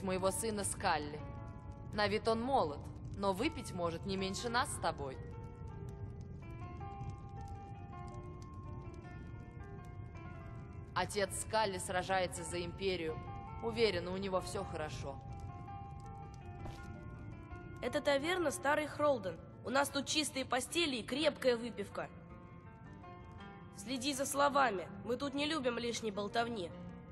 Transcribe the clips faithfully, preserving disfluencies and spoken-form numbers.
моего сына Скалли. На вид он молод, но выпить может не меньше нас с тобой. Отец Скалли сражается за Империю. Уверена, у него все хорошо. Это таверна Старый Хролден. У нас тут чистые постели и крепкая выпивка. Следи за словами. Мы тут не любим лишней болтовни.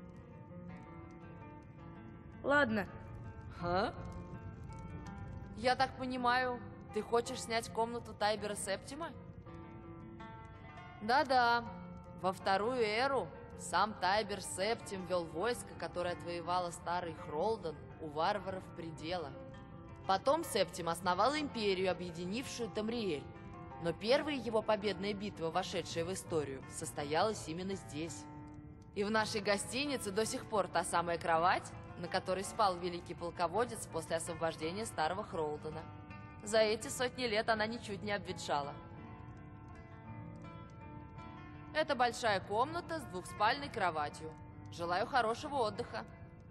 Ладно. А? Я так понимаю, ты хочешь снять комнату Тайбера Септима? Да-да. Во вторую эру сам Тайбер Септим вел войско, которое отвоевало Старый Хролден у варваров Предела. Потом Септим основал империю, объединившую Тамриэль. Но первая его победная битва, вошедшая в историю, состоялась именно здесь. И в нашей гостинице до сих пор та самая кровать, на которой спал великий полководец после освобождения Старого Хролдена. За эти сотни лет она ничуть не обветшала. Это большая комната с двухспальной кроватью. Желаю хорошего отдыха.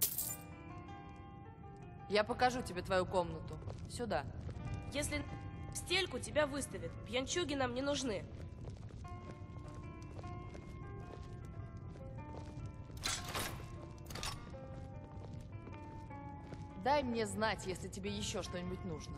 Я покажу тебе твою комнату. Сюда. Если в стельку тебя выставят, пьянчуги нам не нужны. Дай мне знать, если тебе еще что-нибудь нужно.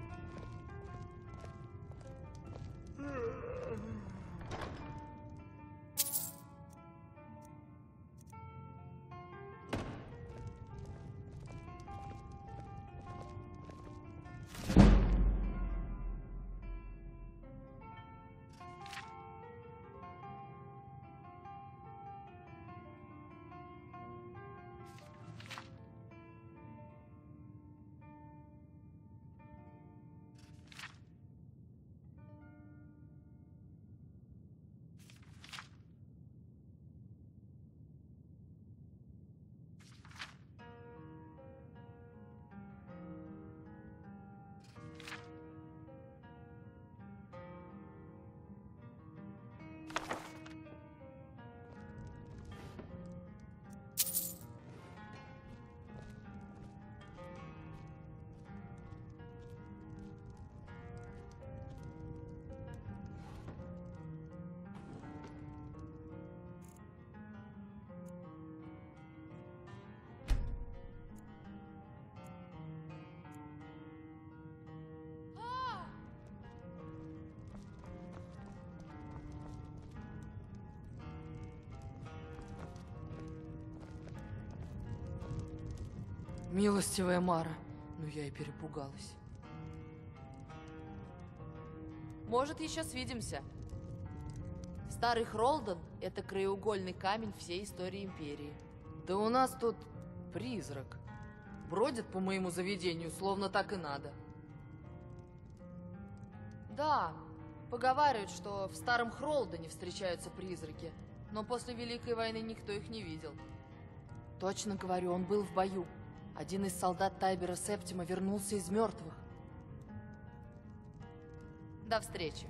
Милостивая Мара, ну я и перепугалась. Может, еще свидимся. Старый Хролден — это краеугольный камень всей истории Империи. Да у нас тут призрак. Бродит по моему заведению, словно так и надо. Да, поговаривают, что в Старом Хролдене встречаются призраки, но после Великой войны никто их не видел. Точно говорю, он был в бою. Один из солдат Тайбера Септима вернулся из мертвых. До встречи.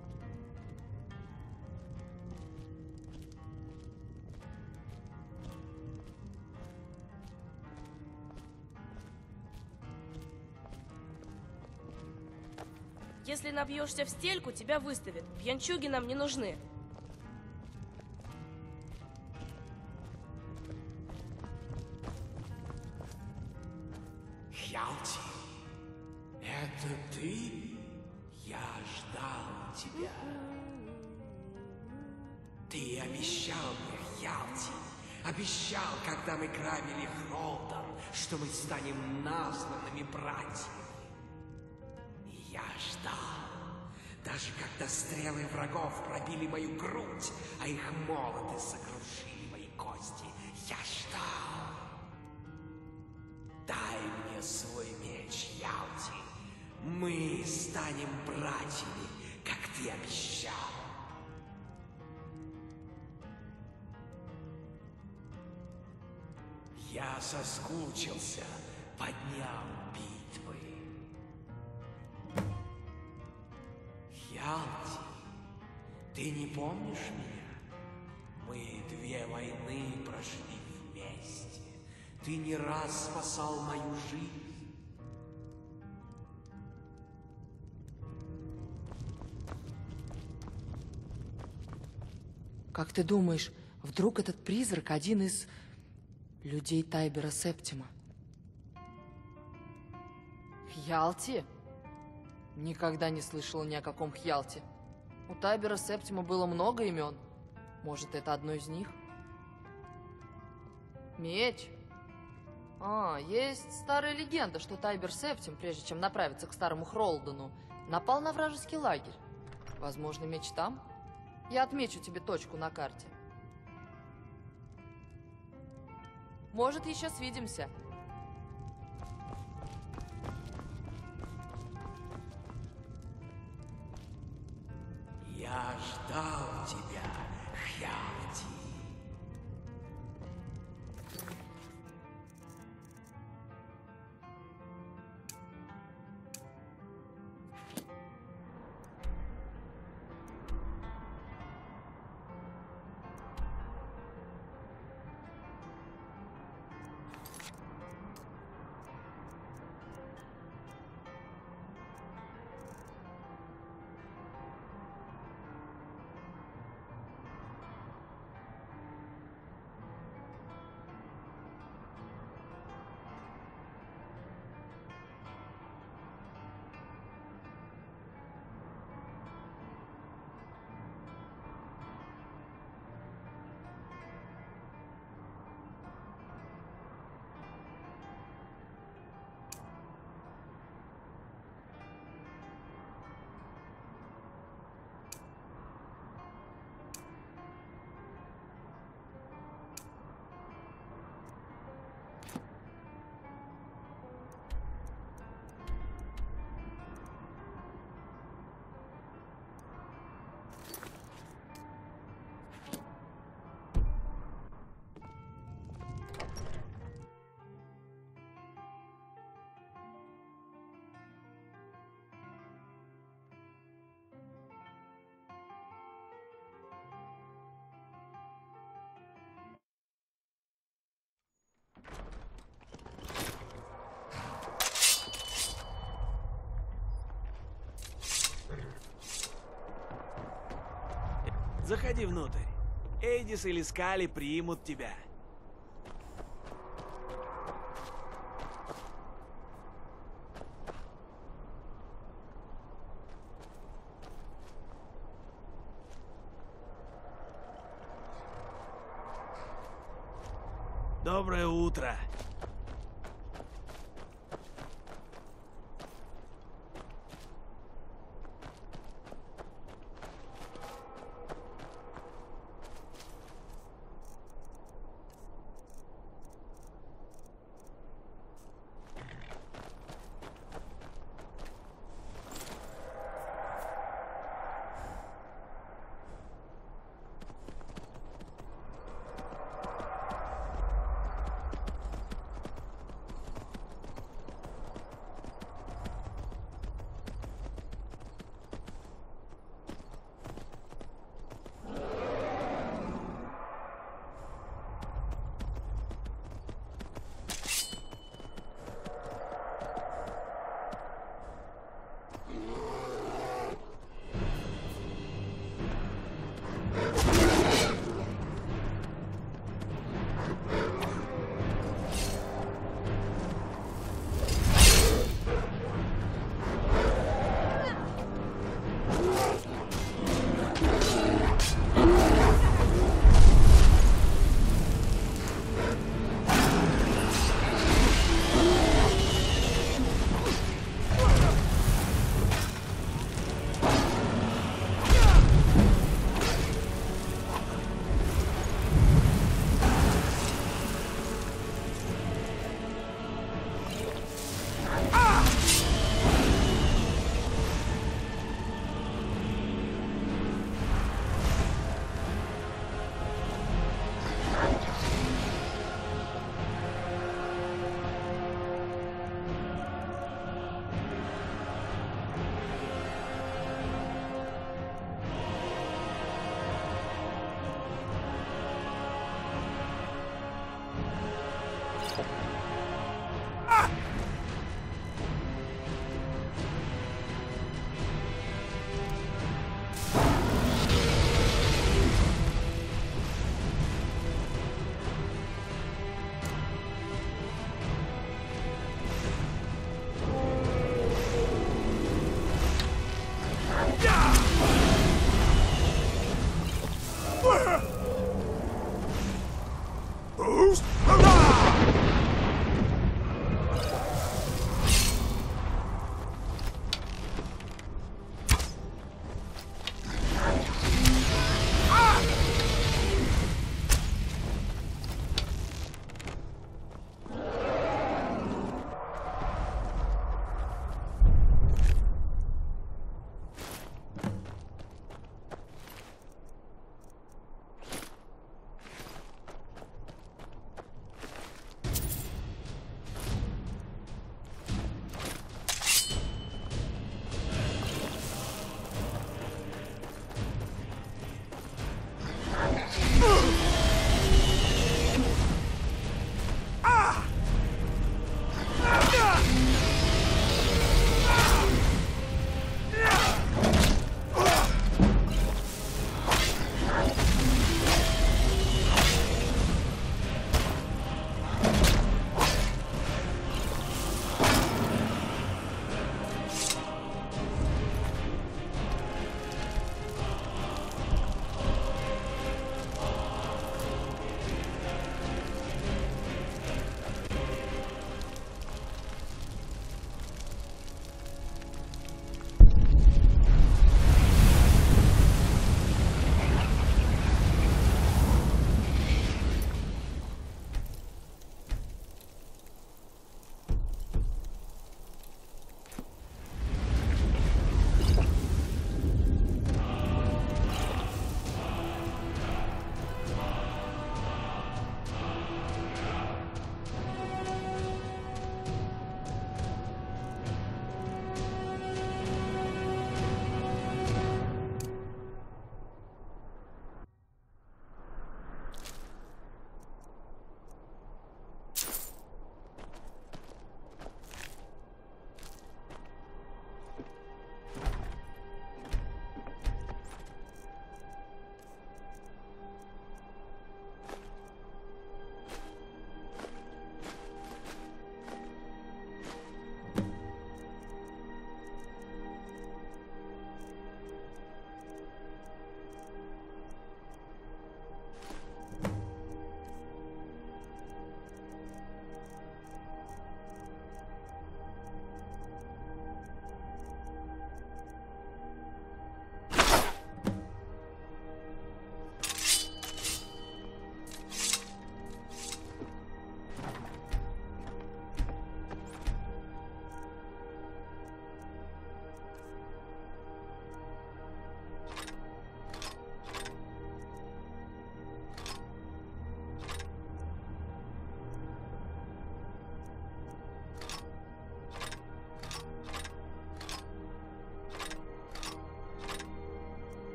Если набьешься в стельку, тебя выставят. Пьянчуги нам не нужны. Хьялти, это ты? Я ждал тебя. Ты обещал мне, Хьялти, обещал, когда мы грабили Хролден, что мы станем названными братьями. И я ждал, даже когда стрелы врагов пробили мою грудь, а их молоты сокрушили мои кости. Я ждал. Дай мне свой меч, Хьялти. Мы станем братьями, как ты обещал. Я соскучился по дням битвы. Хьялти, ты не помнишь меня? Мы две войны прошли вместе. Ты не раз спасал мою жизнь. Как ты думаешь, вдруг этот призрак один из людей Тайбера Септима? Хьялти? Никогда не слышала ни о каком Хьялти. У Тайбера Септима было много имен. Может, это одно из них? Меч? А, есть старая легенда, что Тайбер Септим, прежде чем направиться к старому Хролдену, напал на вражеский лагерь. Возможно, меч там? Я отмечу тебе точку на карте. Может, еще свидимся. Я ждал тебя, Хьялти. Заходи внутрь. Эйдис или Скали примут тебя. Доброе утро.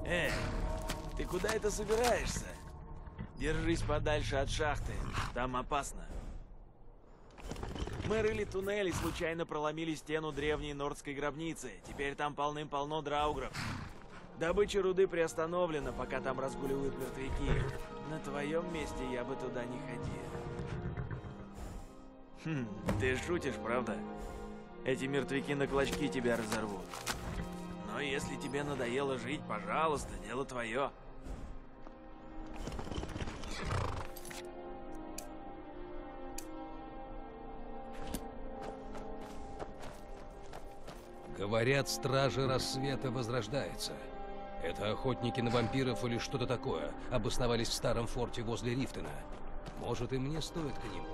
Эй, ты куда это собираешься? Держись подальше от шахты, там опасно. Мы рыли туннель и случайно проломили стену древней нордской гробницы. Теперь там полным-полно драугров. Добыча руды приостановлена, пока там разгуливают мертвяки. На твоем месте я бы туда не ходил. Хм, ты шутишь, правда? Эти мертвяки на клочки тебя разорвут. Но если тебе надоело жить, пожалуйста, дело твое. Говорят, стражи рассвета возрождаются. Это охотники на вампиров или что-то такое обосновались в старом форте возле Рифтена. Может, и мне стоит к ним.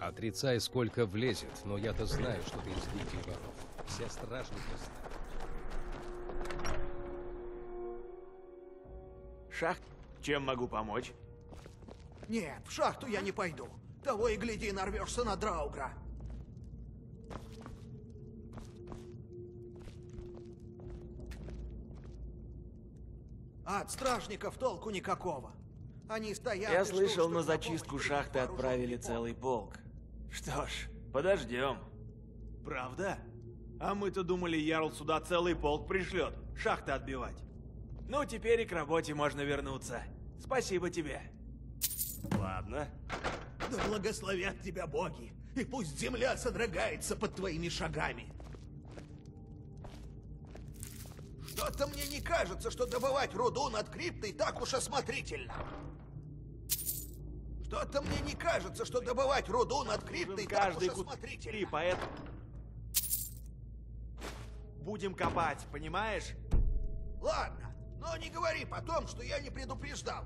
Отрицай, сколько влезет, но я-то знаю, что ты из гильдии воров. Все стражники знают. Шахт, чем могу помочь? Нет, в шахту я не пойду. Того и гляди, нарвешься на Драугра. От стражников толку никакого. Они стоят... Я и ждут, слышал, что на за зачистку помощь шахты придет отправили вооруженный целый полк. Что ж, подождем. Правда? А мы-то думали, Ярл сюда целый полк пришлет, шахты отбивать. Ну, теперь и к работе можно вернуться. Спасибо тебе. Ладно. полк. Да благословят тебя боги, и пусть земля содрогается под твоими шагами. Что-то мне не кажется, что добывать руду над криптой так уж осмотрительно. Что-то мне не кажется, что добывать руду над криптой так уж Каждый кут... И осмотрительно. поэтому... Будем копать, понимаешь? Ладно, но не говори потом, что я не предупреждал.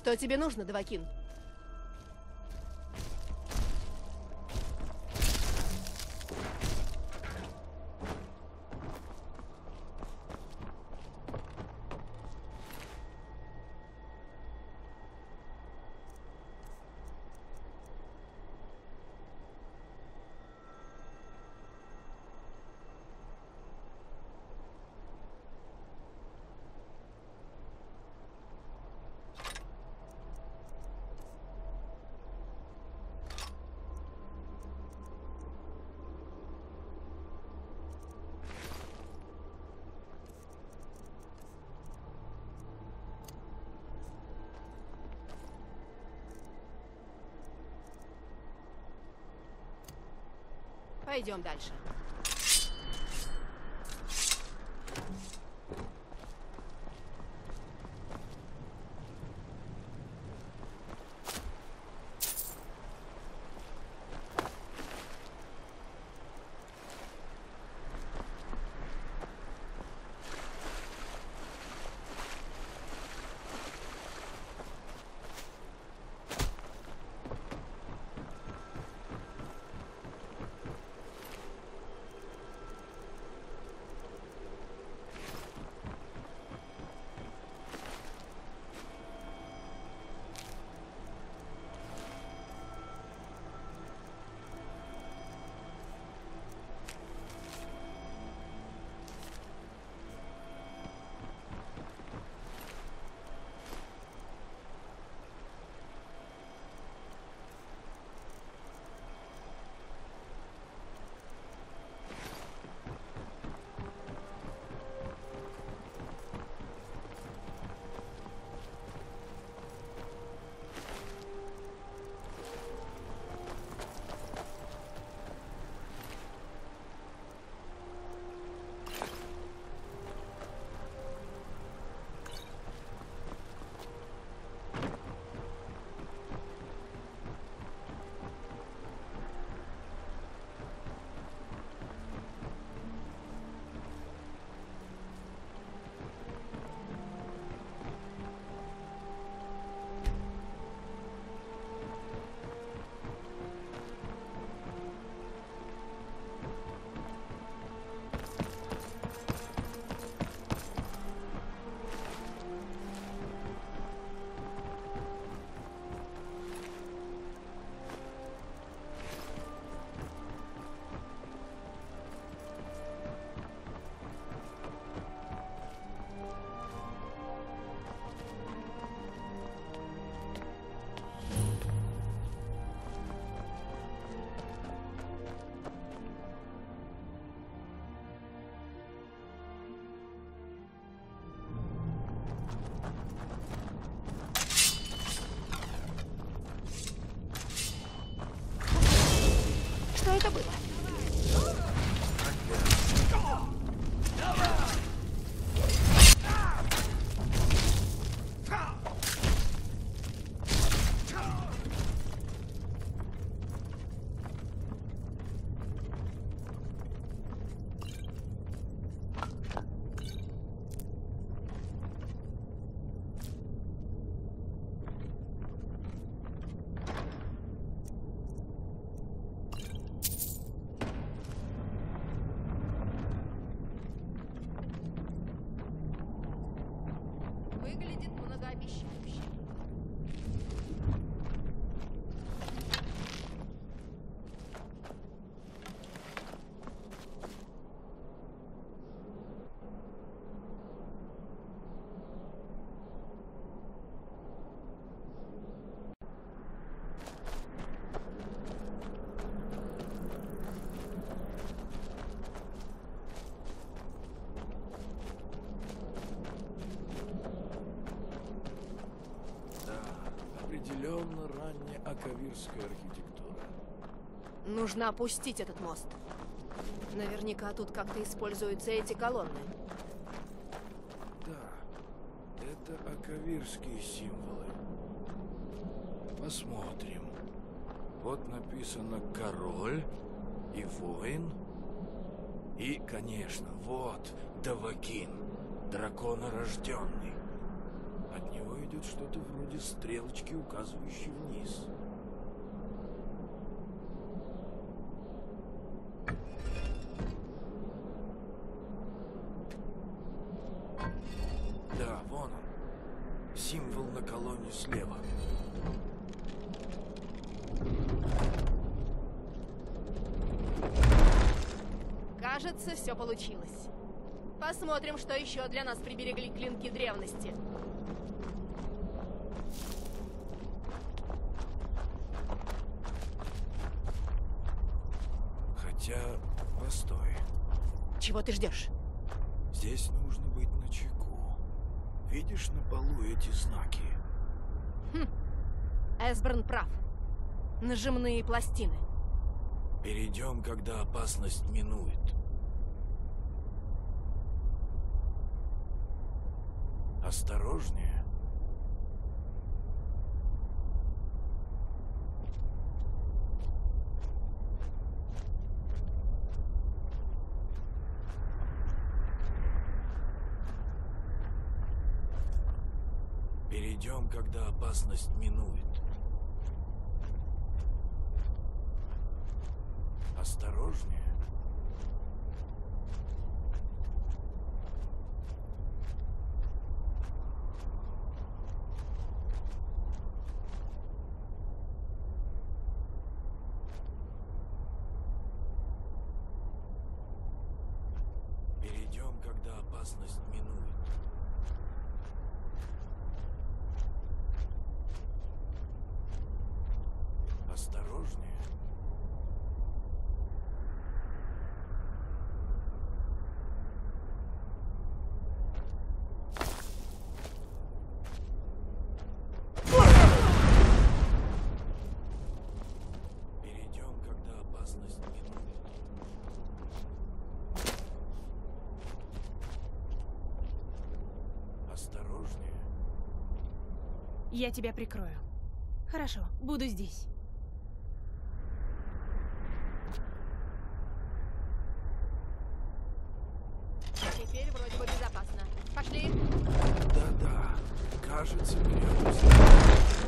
Что тебе нужно, Давакин? Пойдем дальше. Что это было? Выглядит многообещающе. Определенно ранняя акавирская архитектура. Нужно опустить этот мост. Наверняка тут как-то используются эти колонны. Да, это акавирские символы. Посмотрим. Вот написано «король» и «воин». И, конечно, вот Давакин, драконорожденный. От него идет будет что-то вроде стрелочки, указывающей вниз. Да, вон он. Символ на колонне слева. Кажется, все получилось. Посмотрим, что еще для нас приберегли клинки древности. Хотя, постой. Чего ты ждешь? Здесь нужно быть начеку. Видишь на полу эти знаки? Хм. Эсберн прав. Нажимные пластины. Перейдем, когда опасность минует. Осторожнее. Перейдем, когда опасность минует. Осторожнее. Перейдем, когда опасность минует. Осторожнее. Перейдем, когда опасность минует. Осторожнее. Я тебя прикрою. Хорошо, буду здесь. Теперь вроде бы безопасно. Пошли. Да-да, кажется, придется.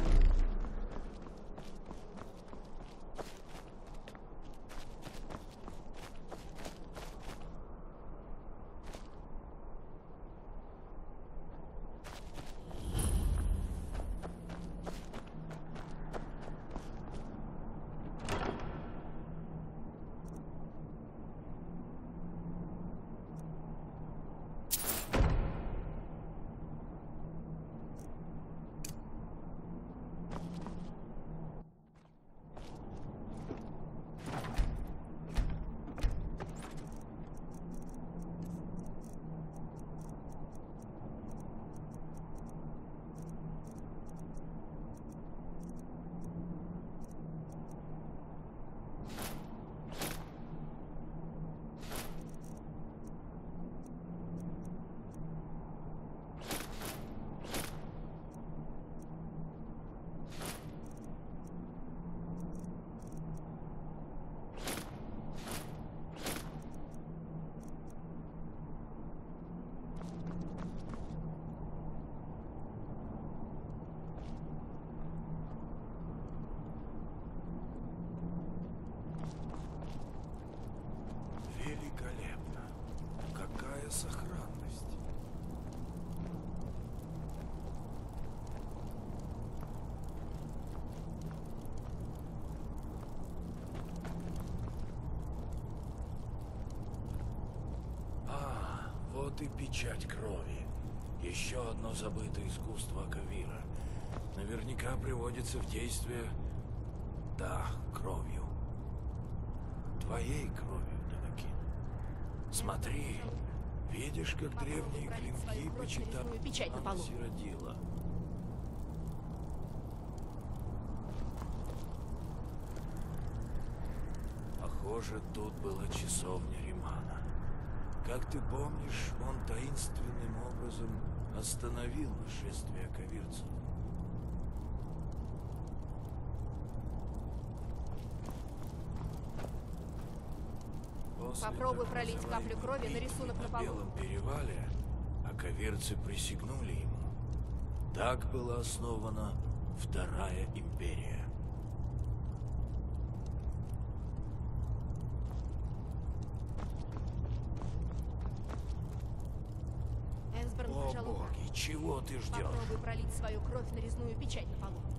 Великолепно. Какая сохранность. А, вот и печать крови. Еще одно забытое искусство Акавира. Наверняка приводится в действие, да, кровью. Твоей кровью, Данакин. Смотри, видишь, как древние клинки почитали печать на полу. Сиродила. Похоже, тут была часовня Римана. Как ты помнишь, он таинственным образом остановил нашествие аковирцев. После Попробуй так пролить каплю крови на битвы рисунок на на полу. Белом перевале аковирцы присягнули ему. Так была основана Вторая Империя. Энсберн, О пожалуй, боги, чего ты ждешь? попробуй пролить свою кровь на резную печать на полу.